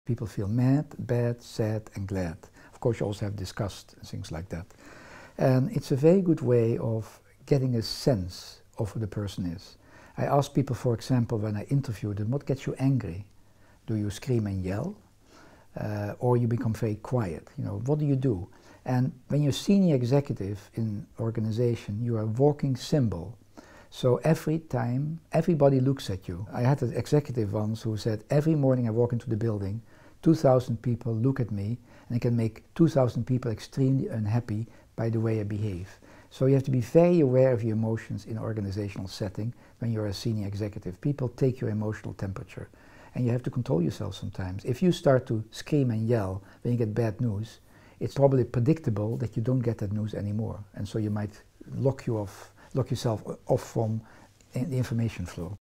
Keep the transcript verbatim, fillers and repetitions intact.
People feel mad, bad, sad and glad. Of course you also have disgust and things like that. And it's a very good way of getting a sense of who the person is. I ask people, for example, when I interview them, what gets you angry? Do you scream and yell? Uh, or you become very quiet? You know, what do you do? And when you're senior executive in organization, you are a walking symbol. So every time, everybody looks at you. I had an executive once who said, every morning I walk into the building, two thousand people look at me, and I can make two thousand people extremely unhappy by the way I behave. So you have to be very aware of your emotions in an organizational setting when you're a senior executive. People take your emotional temperature, and you have to control yourself sometimes. If you start to scream and yell when you get bad news, it's probably predictable that you don't get that news anymore, and so you might lock you off, lock yourself off from the information flow.